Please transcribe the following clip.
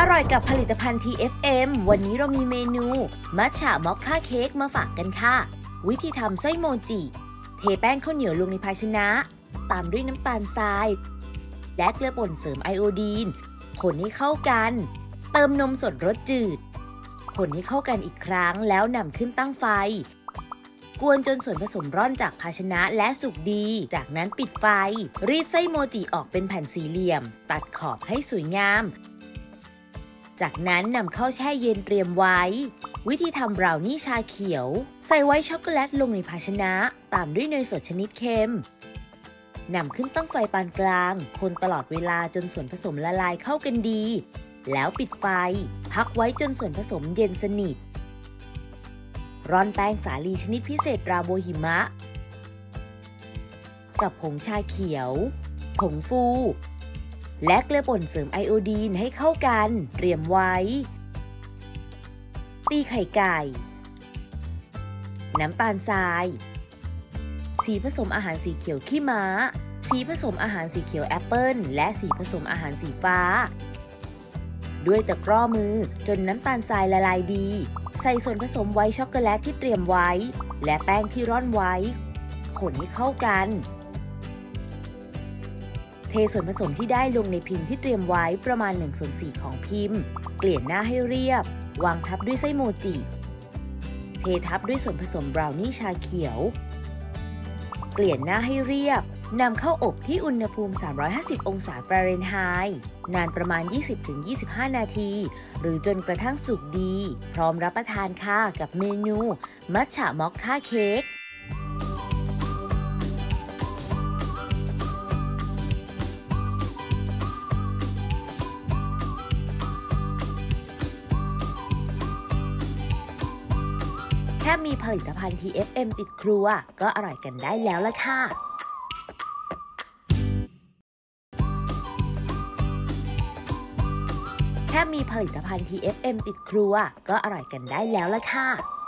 อร่อยกับผลิตภัณฑ์ TFM วันนี้เรามีเมนูมัทฉะมอคค่าเค้กมาฝากกันค่ะวิธีทำไส้โมจิเทแป้งข้าวเหนียวลงในภาชนะตามด้วยน้ำตาลทรายและเกลือป่นเสริมไอโอดีนคนให้เข้ากันเติมนมสดรสจืดคนให้เข้ากันอีกครั้งแล้วนำขึ้นตั้งไฟกวนจนส่วนผสมร่อนจากภาชนะและสุกดีจากนั้นปิดไฟรีดไส้โมจิออกเป็นแผ่นสี่เหลี่ยมตัดขอบให้สวยงามจากนั้นนำเข้าแช่เย็นเตรียมไว้วิธีทำบราวนี่ชาเขียวใส่ไว้ช็อกโกแลตลงในภาชนะตามด้วยเนยสดชนิดเค็มนำขึ้นตั้งไฟปานกลางคนตลอดเวลาจนส่วนผสมละลายเข้ากันดีแล้วปิดไฟพักไว้จนส่วนผสมเย็นสนิทร่อนแป้งสาลีชนิดพิเศษราโบหิมะกับผงชาเขียวผงฟูและเกลือป่นเสริมไอโอดีนให้เข้ากันเตรียมไว้ตีไข่ไก่น้ำตาลทรายสีผสมอาหารสีเขียวขี้ม้าสีผสมอาหารสีเขียวแอปเปิ้ลและสีผสมอาหารสีฟ้าด้วยตะกร้อมือจนน้ำตาลทรายละลายดีใส่ส่วนผสมไว้ช็อกโกแลตที่เตรียมไว้และแป้งที่ร่อนไว้คนให้เข้ากันเทส่วนผสมที่ได้ลงในพิมพ์ที่เตรียมไว้ประมาณ1/4ของพิมพ์เกลี่ยหน้าให้เรียบวางทับด้วยไส้โมจิเททับด้วยส่วนผสมบราวนี่ชาเขียวเกลี่ยหน้าให้เรียบนำเข้าอบที่อุณหภูมิ350องศาฟาเรนไฮต์นานประมาณ 20-25 นาทีหรือจนกระทั่งสุกดีพร้อมรับประทานค่ะกับเมนูมัทฉะมอคค่าเค้กแค่มีผลิตภัณฑ์ TFM ติดครัวก็อร่อยกันได้แล้วล่ะค่ะแค่มีผลิตภัณฑ์ TFM ติดครัวก็อร่อยกันได้แล้วล่ะค่ะ